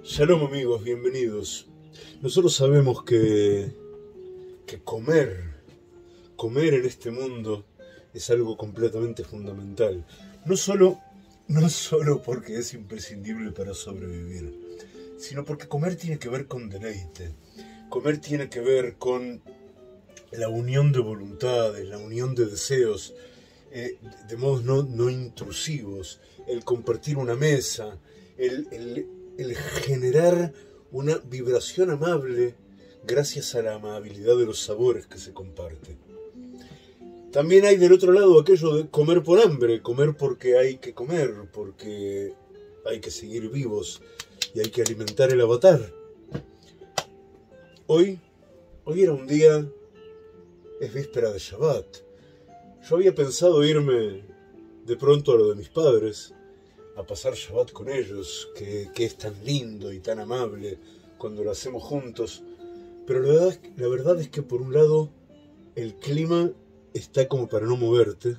Shalom amigos, bienvenidos. Nosotros sabemos que comer en este mundo es algo completamente fundamental. No solo porque es imprescindible para sobrevivir, sino porque comer tiene que ver con deleite. Comer tiene que ver con la unión de voluntades, la unión de deseos, de modos no intrusivos, el compartir una mesa, el generar una vibración amable gracias a la amabilidad de los sabores que se comparte. También hay del otro lado aquello de comer por hambre, comer porque hay que comer, porque hay que seguir vivos y hay que alimentar el avatar. Hoy era un día, es víspera de Shabbat. Yo había pensado irme de pronto a lo de mis padres, a pasar Shabbat con ellos, que es tan lindo y tan amable cuando lo hacemos juntos. Pero la verdad es que por un lado el clima está como para no moverte,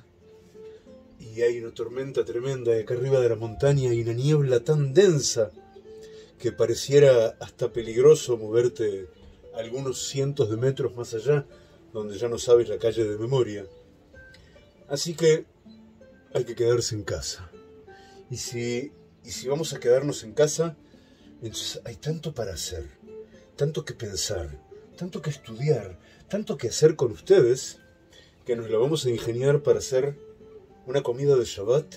y hay una tormenta tremenda, y acá arriba de la montaña hay una niebla tan densa que pareciera hasta peligroso moverte algunos cientos de metros más allá, donde ya no sabes la calle de memoria. Así que hay que quedarse en casa. Y si vamos a quedarnos en casa, entonces hay tanto para hacer, tanto que pensar, tanto que estudiar, tanto que hacer con ustedes, que nos la vamos a ingeniar para hacer una comida de Shabbat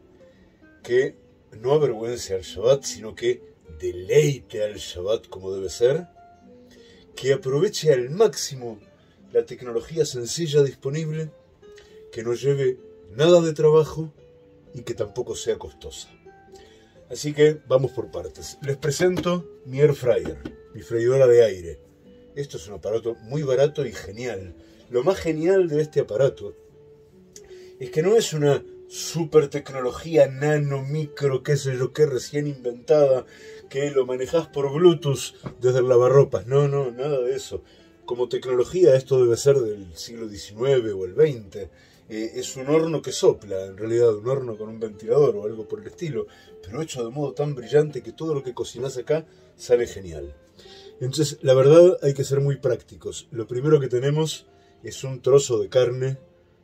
que no avergüence al Shabbat, sino que deleite al Shabbat como debe ser, que aproveche al máximo la tecnología sencilla disponible, que no lleve nada de trabajo y que tampoco sea costosa. Así que vamos por partes. Les presento mi Air Fryer, mi freidora de aire. Esto es un aparato muy barato y genial. Lo más genial de este aparato es que no es una super tecnología nano, micro, qué sé yo qué, recién inventada, que lo manejás por Bluetooth desde el lavarropas. No, nada de eso. Como tecnología esto debe ser del siglo XIX o el XX. Es un horno que sopla, en realidad, un horno con un ventilador o algo por el estilo, pero hecho de modo tan brillante que todo lo que cocinás acá sale genial. Entonces, la verdad, hay que ser muy prácticos. Lo primero que tenemos es un trozo de carne,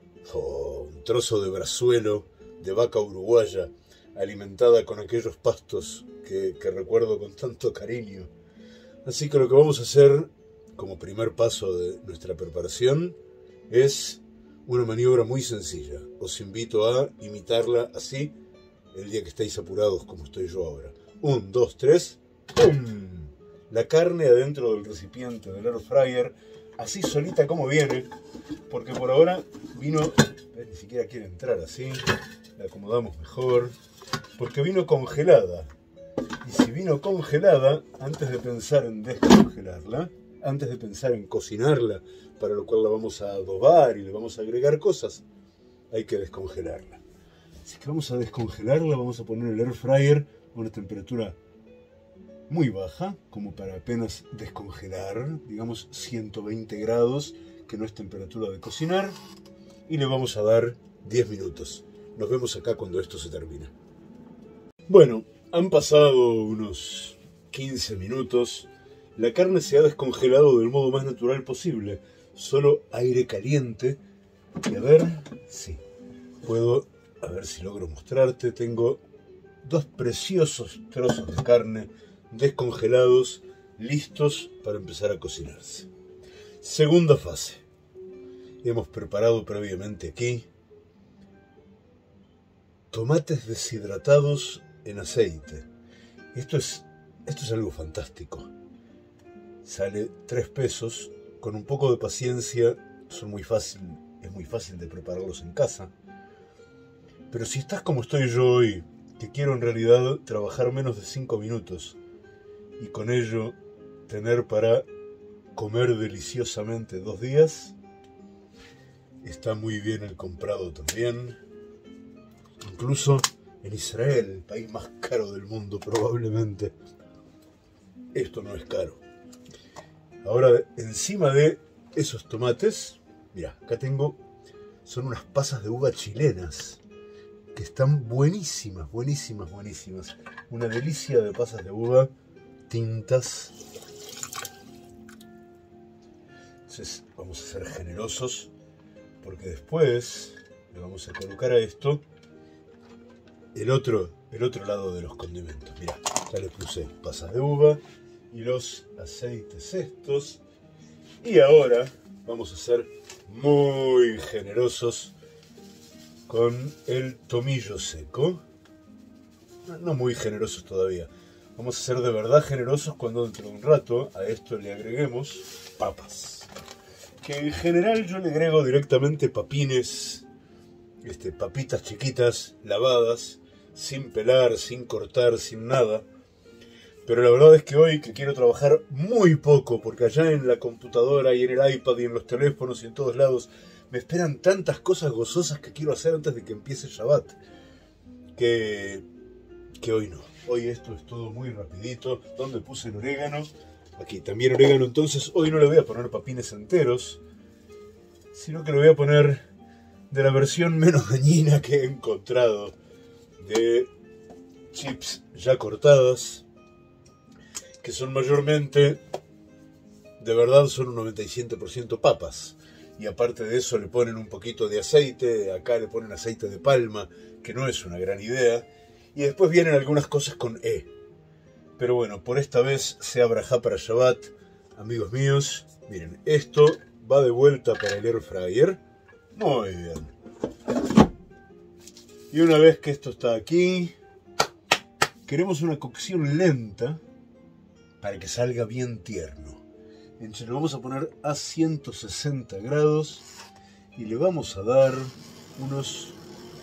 un trozo de brazuelo de vaca uruguaya, alimentada con aquellos pastos que recuerdo con tanto cariño. Así que lo que vamos a hacer, como primer paso de nuestra preparación, es una maniobra muy sencilla. Os invito a imitarla así el día que estéis apurados como estoy yo ahora. 1, 2, 3, ¡pum! La carne adentro del recipiente del Air Fryer, así solita como viene, porque por ahora vino, ni siquiera quiere entrar así, la acomodamos mejor, porque vino congelada. Y si vino congelada, antes de pensar en descongelarla, antes de pensar en cocinarla, para lo cual la vamos a adobar y le vamos a agregar cosas, hay que descongelarla. Así que vamos a descongelarla, vamos a poner el Air Fryer a una temperatura muy baja, como para apenas descongelar, digamos 120 grados, que no es temperatura de cocinar, y le vamos a dar 10 minutos. Nos vemos acá cuando esto se termine. Bueno, han pasado unos 15 minutos. La carne se ha descongelado del modo más natural posible, solo aire caliente. Y a ver, sí, a ver si logro mostrarte. Tengo dos preciosos trozos de carne descongelados, listos para empezar a cocinarse. Segunda fase. Hemos preparado previamente aquí tomates deshidratados en aceite. Esto es algo fantástico. Sale 3 pesos, con un poco de paciencia es muy fácil de prepararlos en casa. Pero si estás como estoy yo hoy, que quiero en realidad trabajar menos de 5 minutos y con ello tener para comer deliciosamente 2 días, está muy bien el comprado también. Incluso en Israel, el país más caro del mundo probablemente, esto no es caro. Ahora, encima de esos tomates, mira, acá son unas pasas de uva chilenas, que están buenísimas. Una delicia de pasas de uva distintas. Entonces vamos a ser generosos porque después le vamos a colocar a esto el otro lado de los condimentos. Mirá, ya le puse pasas de uva y los aceites estos. Y ahora vamos a ser muy generosos con el tomillo seco. No muy generosos todavía. Vamos a ser de verdad generosos cuando dentro de un rato a esto le agreguemos papas. Que en general yo le agrego directamente papines, papitas chiquitas, lavadas, sin pelar, sin cortar, sin nada. Pero la verdad es que hoy que quiero trabajar muy poco, porque allá en la computadora y en el iPad y en los teléfonos y en todos lados me esperan tantas cosas gozosas que quiero hacer antes de que empiece Shabbat, que hoy no. Hoy esto es todo muy rapidito. ¿Dónde puse el orégano? Aquí también orégano. Entonces hoy no le voy a poner papines enteros, sino que le voy a poner de la versión menos dañina que he encontrado, de chips ya cortadas, que son mayormente, de verdad son un 97% papas. Y aparte de eso le ponen un poquito de aceite, acá le ponen aceite de palma, que no es una gran idea. Y después vienen algunas cosas con E. Pero bueno, por esta vez sea brajá para Shabbat, amigos míos. Miren, esto va de vuelta para el air fryer. Muy bien. Y una vez que esto está aquí, queremos una cocción lenta para que salga bien tierno. Entonces lo vamos a poner a 160 grados y le vamos a dar unos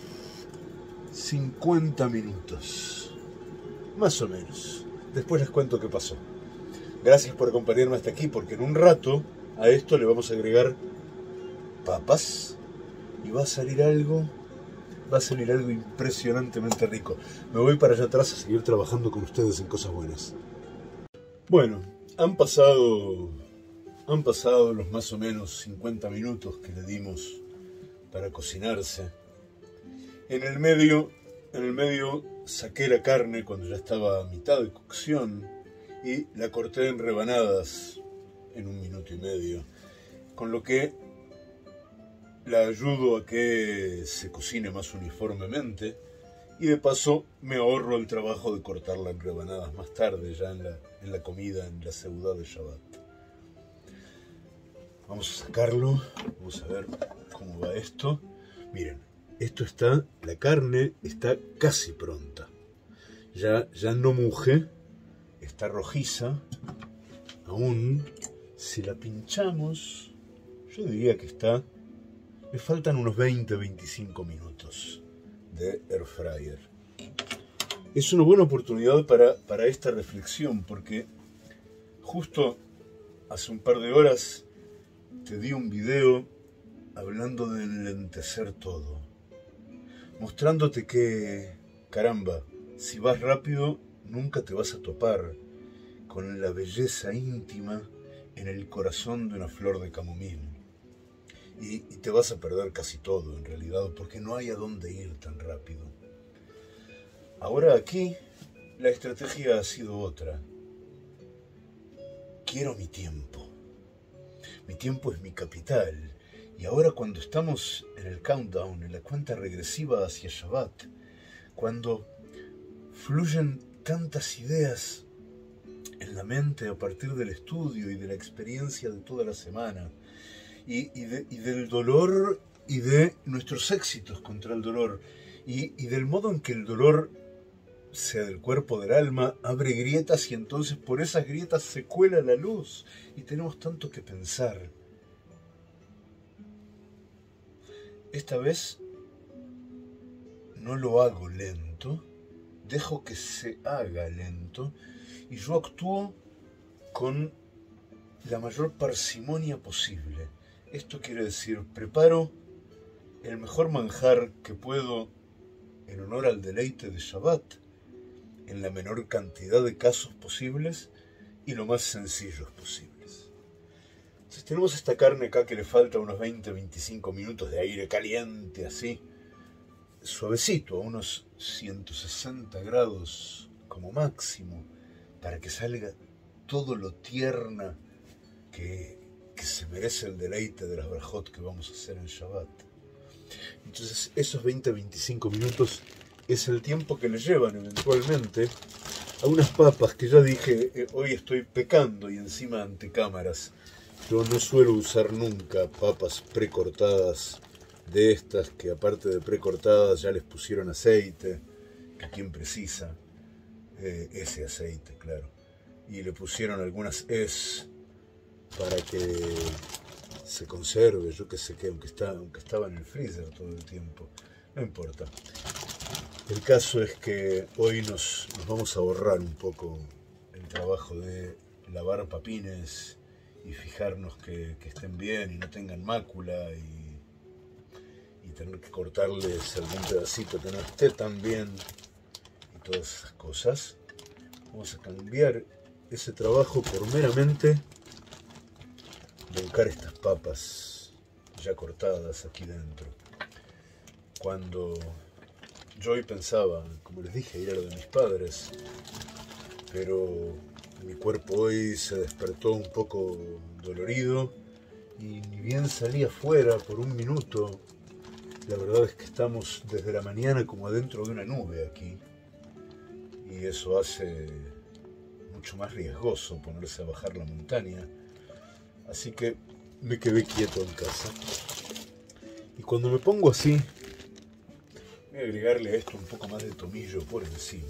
50 minutos, más o menos. Después les cuento qué pasó. Gracias por acompañarme hasta aquí, porque en un rato a esto le vamos a agregar papas y va a salir algo impresionantemente rico. Me voy para allá atrás a seguir trabajando con ustedes en cosas buenas. Bueno, han pasado los más o menos 50 minutos que le dimos para cocinarse. En el medio saqué la carne cuando ya estaba a mitad de cocción y la corté en rebanadas en 1 minuto y medio, con lo que la ayudo a que se cocine más uniformemente y de paso me ahorro el trabajo de cortarla en rebanadas más tarde, ya en la comida, en la seudá de Shabbat. Vamos a sacarlo, vamos a ver cómo va esto. Miren, la carne está casi pronta. Ya no muje, está rojiza. Aún, si la pinchamos, yo diría que le faltan unos 20-25 minutos de air fryer. Es una buena oportunidad para esta reflexión, porque justo hace un par de horas te di un video hablando de enlentecer todo, mostrándote que, caramba, si vas rápido nunca te vas a topar con la belleza íntima en el corazón de una flor de camomil. Y te vas a perder casi todo en realidad, porque no hay a dónde ir tan rápido. Ahora aquí la estrategia ha sido otra. Quiero mi tiempo. Mi tiempo es mi capital. Y ahora cuando estamos en el countdown, en la cuenta regresiva hacia Shabbat, cuando fluyen tantas ideas en la mente a partir del estudio y de la experiencia de toda la semana, y del dolor y de nuestros éxitos contra el dolor, y del modo en que el dolor, sea del cuerpo del alma, abre grietas y entonces por esas grietas se cuela la luz y tenemos tanto que pensar. Esta vez no lo hago lento, dejo que se haga lento y yo actúo con la mayor parsimonia posible. Esto quiere decir, preparo el mejor manjar que puedo en honor al deleite de Shabbat, en la menor cantidad de casos posibles y lo más sencillos posibles. Entonces tenemos esta carne acá que le falta unos 20-25 minutos de aire caliente, así, suavecito, a unos 160 grados como máximo, para que salga todo lo tierna que se merece el deleite de las brajot que vamos a hacer en Shabbat. Entonces esos 20-25 minutos es el tiempo que le llevan eventualmente a unas papas que ya dije, hoy estoy pecando y encima ante cámaras. Yo no suelo usar nunca papas precortadas de estas que aparte de precortadas ya les pusieron aceite, que quien precisa ese aceite, claro. Y le pusieron algunas para que se conserve, yo que sé qué, aunque estaba en el freezer todo el tiempo. No importa. El caso es que hoy nos vamos a ahorrar un poco el trabajo de lavar papines y fijarnos que estén bien y no tengan mácula y tener que cortarles algún pedacito que no esté tan bien y todas esas cosas. Vamos a cambiar ese trabajo por meramente volcar estas papas ya cortadas aquí dentro. Cuando yo hoy pensaba, como les dije, ir a lo de mis padres, pero mi cuerpo hoy se despertó un poco dolorido y ni bien salí afuera por un minuto. La verdad es que estamos desde la mañana como adentro de una nube aquí y eso hace mucho más riesgoso ponerse a bajar la montaña, así que me quedé quieto en casa. Y cuando me pongo así, voy a agregarle a esto un poco más de tomillo por encima.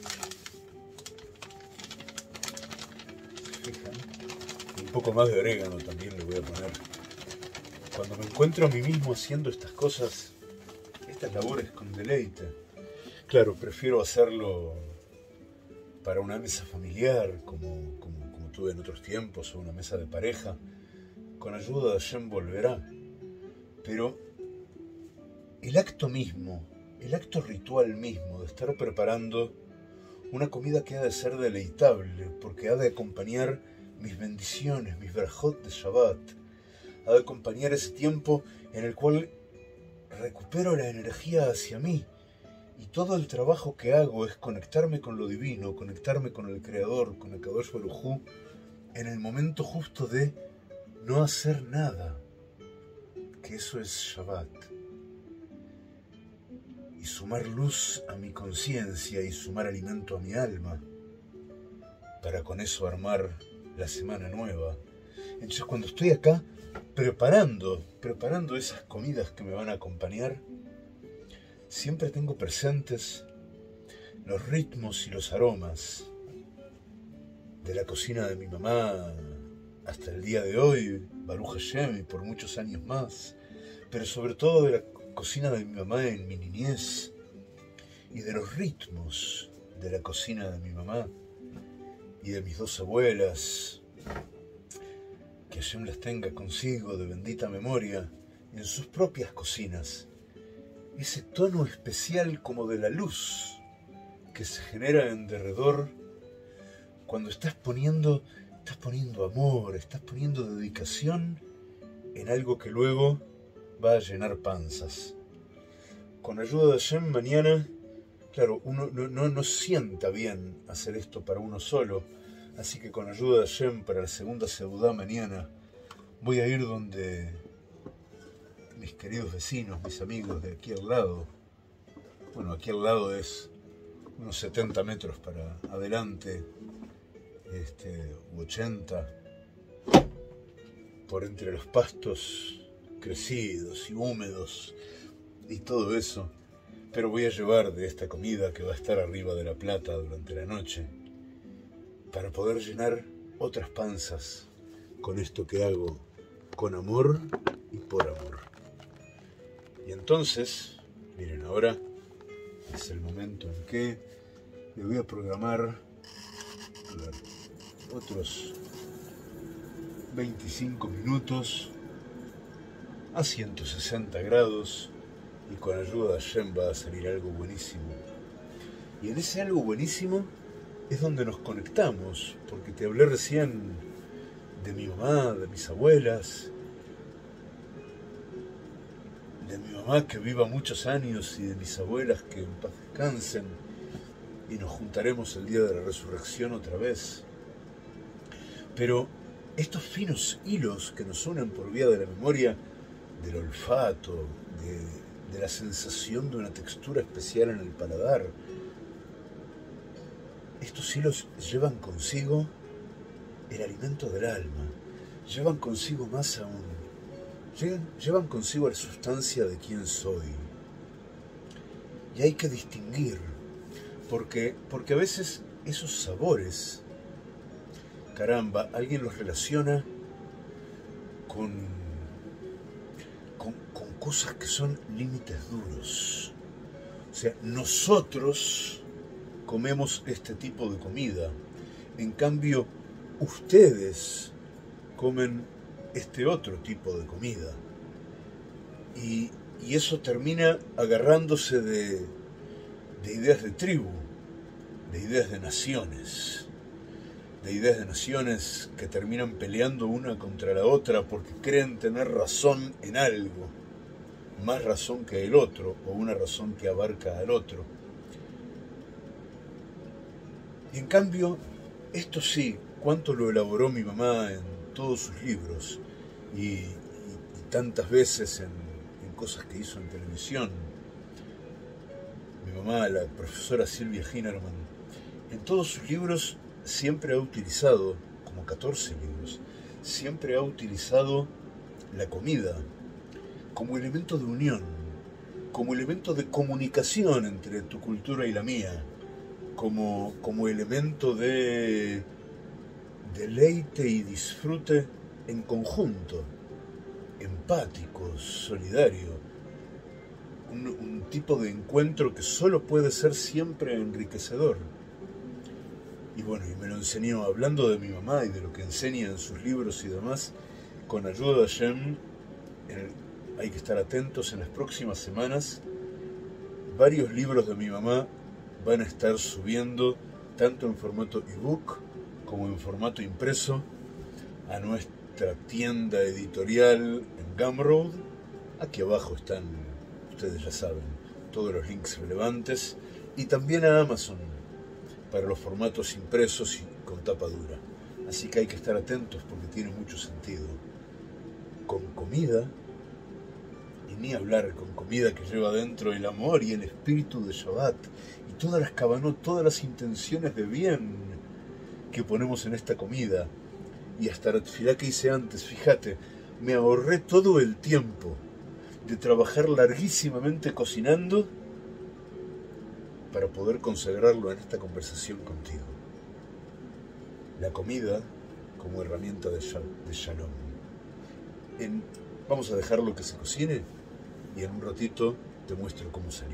¿Se fijan? Un poco más de orégano también le voy a poner. Cuando me encuentro a mí mismo haciendo estas cosas, estas labores con deleite, claro, prefiero hacerlo para una mesa familiar, como tuve en otros tiempos, o una mesa de pareja, con ayuda de Hashem volverá. Pero el acto mismo, el acto ritual mismo de estar preparando una comida que ha de ser deleitable, porque ha de acompañar mis bendiciones, mis brajot de Shabbat, ha de acompañar ese tiempo en el cual recupero la energía hacia mí, y todo el trabajo que hago es conectarme con lo divino, conectarme con el Creador, con el Kadosh Baruj Hu, en el momento justo de no hacer nada, que eso es Shabbat. Y sumar luz a mi conciencia y sumar alimento a mi alma, para con eso armar la semana nueva. Entonces cuando estoy acá preparando esas comidas que me van a acompañar, siempre tengo presentes los ritmos y los aromas de la cocina de mi mamá hasta el día de hoy, Baruch Hashem, y por muchos años más, pero sobre todo de la cocina de mi mamá en mi niñez y de los ritmos de la cocina de mi mamá y de mis dos abuelas, que Hashem las tenga consigo de bendita memoria, en sus propias cocinas. Ese tono especial como de la luz que se genera en derredor cuando estás poniendo amor, estás poniendo dedicación en algo que luego va a llenar panzas. Con ayuda de Hashem mañana, claro, uno no sienta bien hacer esto para uno solo, así que con ayuda de Hashem para la segunda seudá mañana voy a ir donde mis queridos vecinos, mis amigos de aquí al lado. Bueno, aquí al lado es unos 70 metros para adelante, 80, por entre los pastos crecidos y húmedos y todo eso. Pero voy a llevar de esta comida que va a estar arriba de la plata durante la noche, para poder llenar otras panzas con esto que hago con amor y por amor. Y entonces, miren, ahora es el momento en que le voy a programar otros 25 minutos a 160 grados y con ayuda de Hashem va a salir algo buenísimo. Y en ese algo buenísimo es donde nos conectamos, porque te hablé recién de mi mamá, de mis abuelas, de mi mamá que viva muchos años y de mis abuelas que en paz descansen, y nos juntaremos el día de la resurrección otra vez. Pero estos finos hilos que nos unen por vía de la memoria, del olfato, de la sensación de una textura especial en el paladar, estos hilos llevan consigo el alimento del alma, llevan consigo más aún, llevan consigo la sustancia de quién soy. Y hay que distinguir, porque a veces esos sabores, caramba, alguien los relaciona con cosas que son límites duros. O sea, nosotros comemos este tipo de comida, en cambio ustedes comen este otro tipo de comida. Y eso termina agarrándose de ideas de tribu, de ideas de naciones que terminan peleando una contra la otra porque creen tener razón en algo, más razón que el otro, o una razón que abarca al otro. Y en cambio, esto sí, cuánto lo elaboró mi mamá en todos sus libros, y tantas veces en cosas que hizo en televisión. Mi mamá, la profesora Silvia Ginerman, en todos sus libros siempre ha utilizado, como 14 libros, siempre ha utilizado la comida como elemento de unión, como elemento de comunicación entre tu cultura y la mía, como elemento de deleite y disfrute en conjunto, empático, solidario, un tipo de encuentro que solo puede ser siempre enriquecedor. Y bueno, y me lo enseñó hablando de mi mamá y de lo que enseña en sus libros y demás, con ayuda de Hashem. Hay que estar atentos, en las próximas semanas varios libros de mi mamá van a estar subiendo tanto en formato ebook como en formato impreso a nuestra tienda editorial en Gumroad. Aquí abajo están, ustedes ya saben, todos los links relevantes, y también a Amazon para los formatos impresos y con tapa dura. Así que hay que estar atentos porque tiene mucho sentido. Con comida, y ni hablar, con comida que lleva dentro el amor y el espíritu de Shabbat, y todas las kavanot, todas las intenciones de bien que ponemos en esta comida. Y hasta la tefilá que hice antes, fíjate, me ahorré todo el tiempo de trabajar larguísimamente cocinando para poder consagrarlo en esta conversación contigo. La comida como herramienta de shalom. Vamos a dejarlo que se cocine y en un ratito te muestro cómo salió.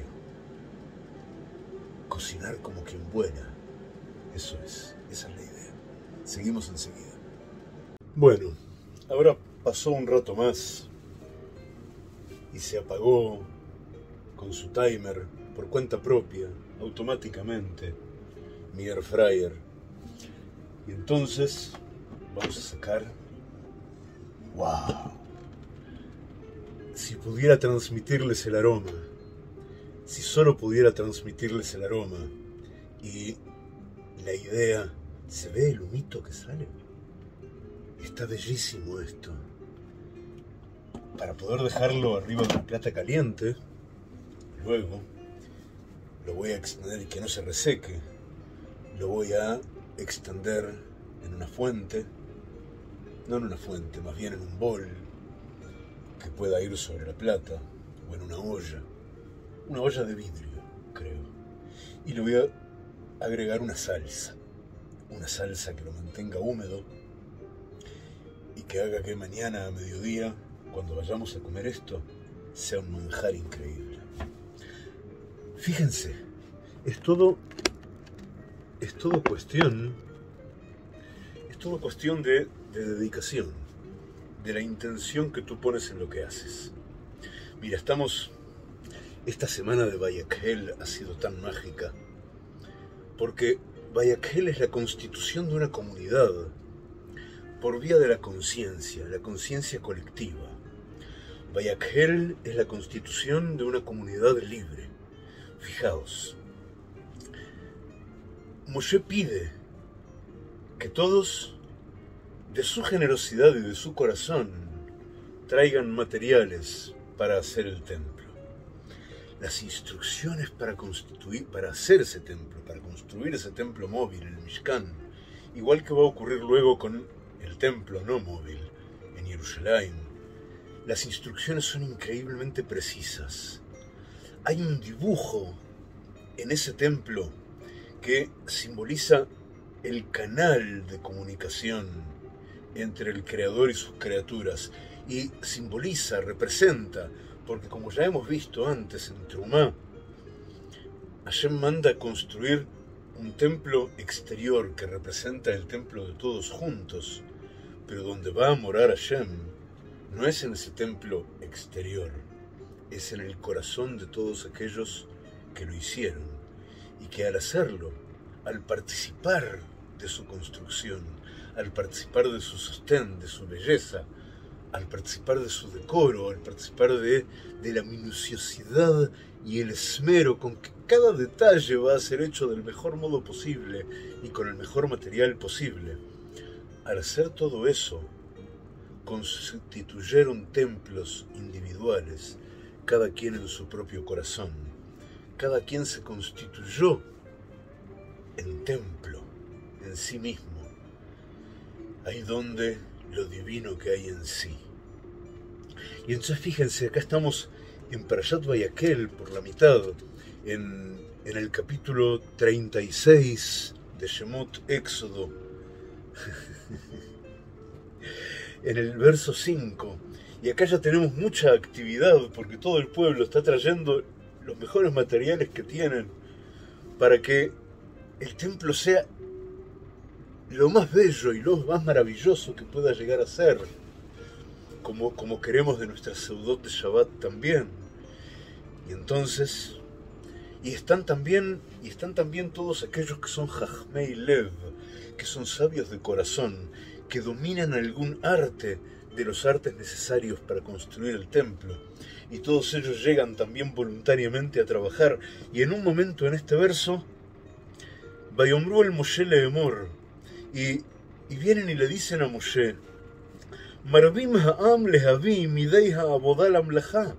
Cocinar como quien vuela. Eso es, esa es la idea. Seguimos enseguida. Bueno, ahora pasó un rato más y se apagó con su timer por cuenta propia, automáticamente, mi air fryer. Y entonces vamos a sacar... ¡Wow! Si pudiera transmitirles el aroma, si solo pudiera transmitirles el aroma y la idea, ¿se ve el humito que sale? Está bellísimo esto. Para poder dejarlo arriba de una plata caliente, luego lo voy a extender y que no se reseque. Lo voy a extender en una fuente, no en una fuente, más bien en un bol que pueda ir sobre la plata, o en una olla de vidrio, creo. Y le voy a agregar una salsa que lo mantenga húmedo y que haga que mañana a mediodía, cuando vayamos a comer esto, sea un manjar increíble. Fíjense, es todo cuestión de dedicación, de la intención que tú pones en lo que haces. Mira, esta semana de Vayakhel ha sido tan mágica, porque Vayakhel es la constitución de una comunidad por vía de la conciencia colectiva. Vayakhel es la constitución de una comunidad libre. Fijaos, Moshe pide que todos, de su generosidad y de su corazón, traigan materiales para hacer el templo. Las instrucciones para hacer ese templo, para construir ese templo móvil, el Mishkan, igual que va a ocurrir luego con el templo no móvil en Jerusalén, las instrucciones son increíblemente precisas. Hay un dibujo en ese templo que simboliza el canal de comunicación entre el Creador y sus criaturas, y simboliza, representa, porque como ya hemos visto antes en Trumá, Hashem manda construir un templo exterior que representa el templo de todos juntos, pero donde va a morar Hashem no es en ese templo exterior, es en el corazón de todos aquellos que lo hicieron, y que al hacerlo, al participar de su construcción, al participar de su sostén, de su belleza, al participar de su decoro, al participar de la minuciosidad y el esmero con que cada detalle va a ser hecho del mejor modo posible y con el mejor material posible. Al hacer todo eso, constituyeron templos individuales, cada quien en su propio corazón. Cada quien se constituyó en templo, en sí mismo, ahí donde lo divino que hay en sí. Y entonces fíjense, acá estamos en Parashat Vayakhel por la mitad, en el capítulo 36 de Shemot Éxodo, en el verso 5, y acá ya tenemos mucha actividad porque todo el pueblo está trayendo los mejores materiales que tienen para que el templo sea lo más bello y lo más maravilloso que pueda llegar a ser, como queremos de nuestra Seudot de Shabbat también. Y entonces, y están también todos aquellos que son Jajmei Lev, que son sabios de corazón, que dominan algún arte de los artes necesarios para construir el templo, y todos ellos llegan también voluntariamente a trabajar. Y en un momento en este verso, Vayomru el Moshe leemor, y vienen y le dicen a Moshe, Marvim ha'am lehavi midei ha'abodá lamlajá.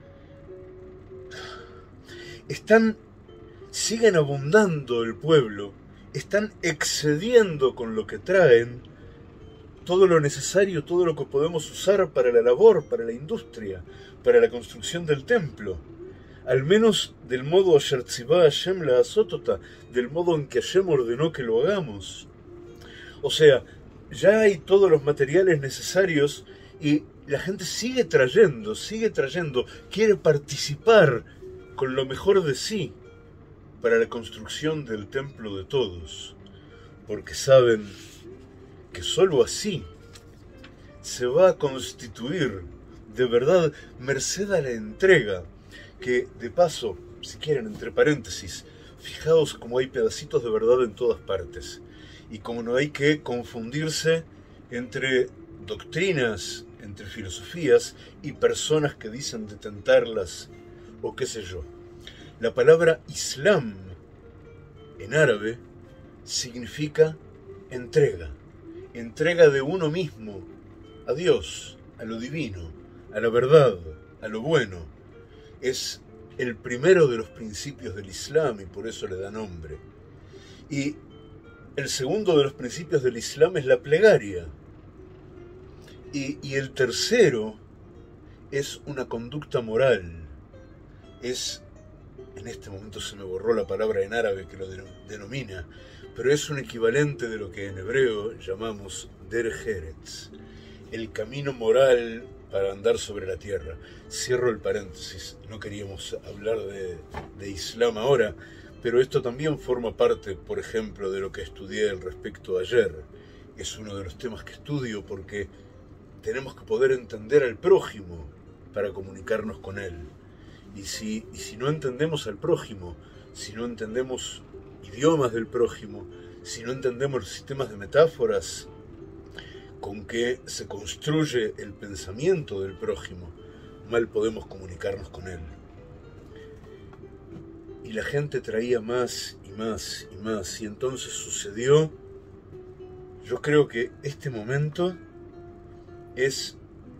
Siguen abundando el pueblo, están excediendo con lo que traen todo lo necesario, todo lo que podemos usar para la labor, para la industria, para la construcción del templo. Al menos del modo Asher tzivá Hashem la'asotota, del modo en que Hashem ordenó que lo hagamos. O sea, ya hay todos los materiales necesarios y la gente sigue trayendo, quiere participar con lo mejor de sí para la construcción del templo de todos, porque saben que sólo así se va a constituir de verdad, merced a la entrega, que de paso, si quieren, entre paréntesis, fijaos como hay pedacitos de verdad en todas partes, y como no hay que confundirse entre doctrinas, entre filosofías y personas que dicen detentarlas, o qué sé yo. La palabra Islam en árabe significa entrega de uno mismo a Dios, a lo divino, a la verdad, a lo bueno. Es el primero de los principios del Islam y por eso le da nombre. Y el segundo de los principios del Islam es la plegaria. Y el tercero es una conducta moral. En este momento se me borró la palabra en árabe que lo denomina, pero es un equivalente de lo que en hebreo llamamos derech eretz, el camino moral para andar sobre la tierra. Cierro el paréntesis, no queríamos hablar de Islam ahora, pero esto también forma parte, por ejemplo, de lo que estudié al respecto ayer. Es uno de los temas que estudio porque tenemos que poder entender al prójimo para comunicarnos con él. Y si no entendemos al prójimo, si no entendemos idiomas del prójimo, si no entendemos los sistemas de metáforas con que se construye el pensamiento del prójimo, mal podemos comunicarnos con él. Y la gente traía más y más y más. Y entonces sucedió, yo creo que este momento es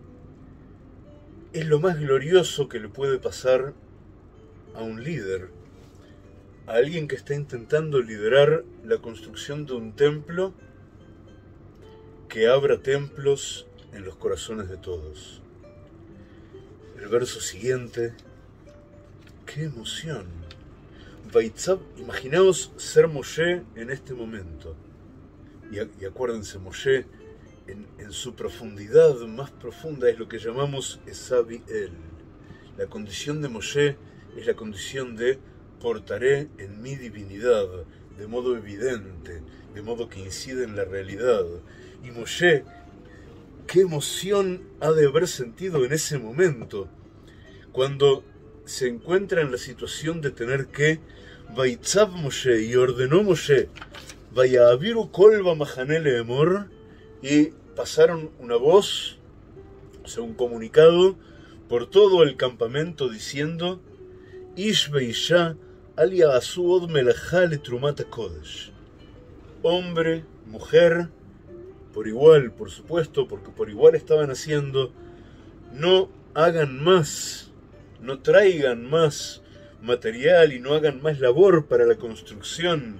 lo más glorioso que le puede pasar a un líder, a alguien que está intentando liderar la construcción de un templo que abra templos en los corazones de todos. El verso siguiente, ¡qué emoción! Vaitzab, imaginaos ser Moshe en este momento. Y acuérdense, Moshe en su profundidad más profunda es lo que llamamos Esabi El. La condición de Moshe es la condición de portaré en mi divinidad, de modo evidente, de modo que incide en la realidad. Y Moshe, qué emoción ha de haber sentido en ese momento, cuando se encuentra en la situación de tener que Vaitzab Moshe, y ordenó Moshe, Vayaviru Kolba Mahanele Emor, y pasaron una voz, o sea, un comunicado por todo el campamento diciendo, Ish Beisha Alia Asuod Melachá le Trumat HaKodesh. Hombre, mujer, por igual, por supuesto, porque por igual estaban haciendo, no hagan más, no traigan más material y no hagan más labor para la construcción,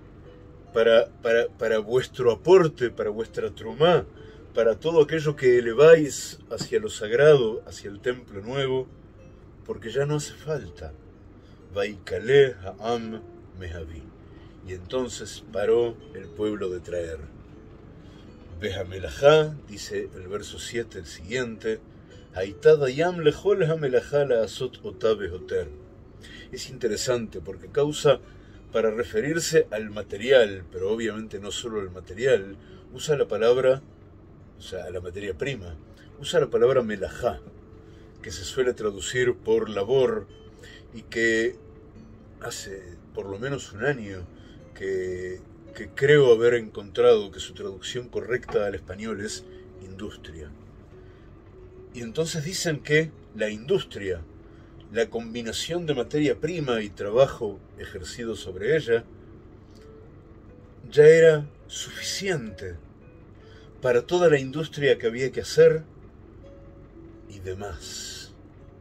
para vuestro aporte, para vuestra trumá, para todo aquello que eleváis hacia lo sagrado, hacia el templo nuevo, porque ya no hace falta. Vaikale ha'am mehavi. Y entonces paró el pueblo de traer. Behamelajá, dice el verso 7, el siguiente, Haitadayam lejol hamelajá la azot otabe hoter. Es interesante porque causa, para referirse al material, pero obviamente no solo al material, usa la palabra, o sea, a la materia prima, usa la palabra melajá, que se suele traducir por labor, y que hace por lo menos un año que creo haber encontrado que su traducción correcta al español es industria. Y entonces dicen que la industria, la combinación de materia prima y trabajo ejercido sobre ella, ya era suficiente para toda la industria que había que hacer y demás.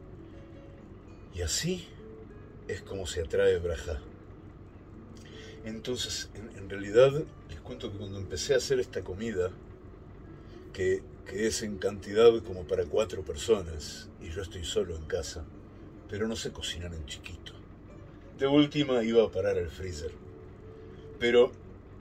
Y así es como se atrae brajá. Entonces, en realidad, les cuento que cuando empecé a hacer esta comida, que es en cantidad como para 4 personas, y yo estoy solo en casa, pero no sé cocinar en chiquito. De última iba a parar al freezer. Pero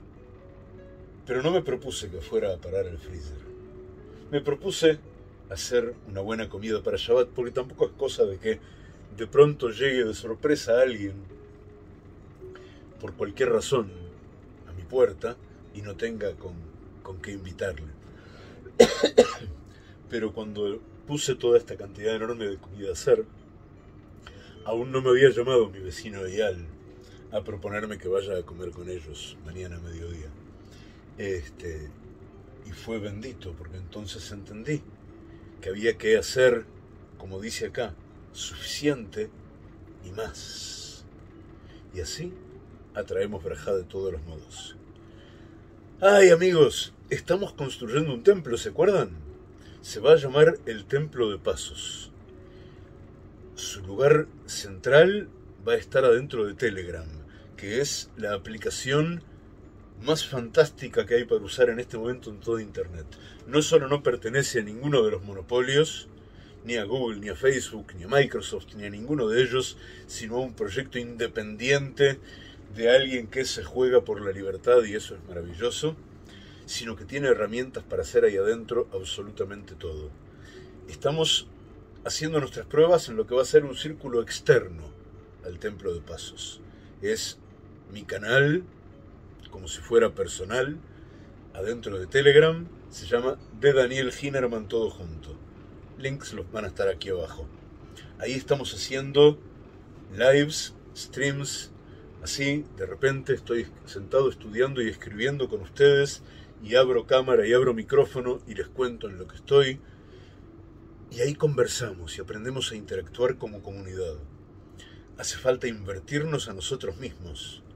no me propuse que fuera a parar al freezer. Me propuse hacer una buena comida para Shabbat, porque tampoco es cosa de que de pronto llegue de sorpresa a alguien, por cualquier razón, a mi puerta, y no tenga con qué invitarle. Pero cuando puse toda esta cantidad enorme de comida a hacer, aún no me había llamado mi vecino Eyal a proponerme que vaya a comer con ellos mañana a mediodía. Y fue bendito, porque entonces entendí que había que hacer, como dice acá, suficiente y más. Y así atraemos brajá de todos los modos. ¡Ay, amigos! Estamos construyendo un templo, ¿se acuerdan? Se va a llamar el Templo de Pasos. Su lugar central va a estar adentro de Telegram, que es la aplicación más fantástica que hay para usar en este momento en todo Internet. No solo no pertenece a ninguno de los monopolios, ni a Google, ni a Facebook, ni a Microsoft, ni a ninguno de ellos, sino a un proyecto independiente de alguien que se juega por la libertad, y eso es maravilloso, sino que tiene herramientas para hacer ahí adentro absolutamente todo. Estamos haciendo nuestras pruebas en lo que va a ser un círculo externo al Templo de Pasos. Es mi canal, como si fuera personal, adentro de Telegram, se llama de Daniel Ginerman todo junto. Links los van a estar aquí abajo. Ahí estamos haciendo lives, streams, así, de repente estoy sentado estudiando y escribiendo con ustedes, y abro cámara y abro micrófono y les cuento en lo que estoy, y ahí conversamos y aprendemos a interactuar como comunidad. Hace falta invertirnos a nosotros mismos,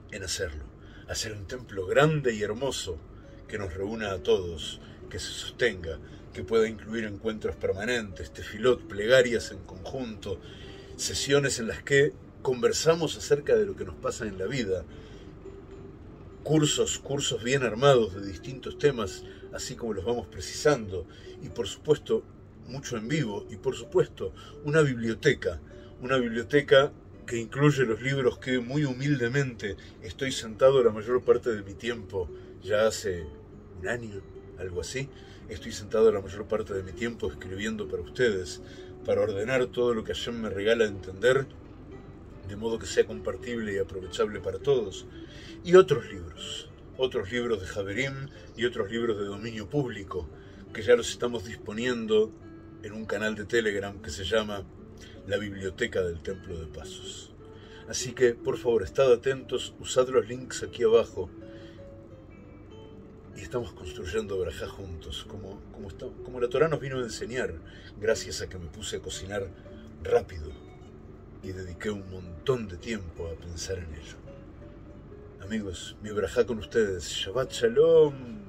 en hacerlo. Hacer un templo grande y hermoso que nos reúna a todos, que se sostenga, que pueda incluir encuentros permanentes, tefilot, plegarias en conjunto, sesiones en las que conversamos acerca de lo que nos pasa en la vida, cursos bien armados de distintos temas, así como los vamos precisando, y por supuesto mucho en vivo, y por supuesto una biblioteca que incluye los libros que muy humildemente estoy sentado la mayor parte de mi tiempo, ya hace un año, algo así, estoy sentado la mayor parte de mi tiempo escribiendo para ustedes, para ordenar todo lo que Hashem me regala a entender, de modo que sea compartible y aprovechable para todos, y otros libros de Javerim y otros libros de dominio público, que ya los estamos disponiendo en un canal de Telegram que se llama La Biblioteca del Templo de Pasos. Así que, por favor, estad atentos, usad los links aquí abajo, y estamos construyendo Berajá juntos, como la Torá nos vino a enseñar, gracias a que me puse a cocinar rápido y dediqué un montón de tiempo a pensar en ello. Amigos, mi Berajá con ustedes. Shabbat Shalom.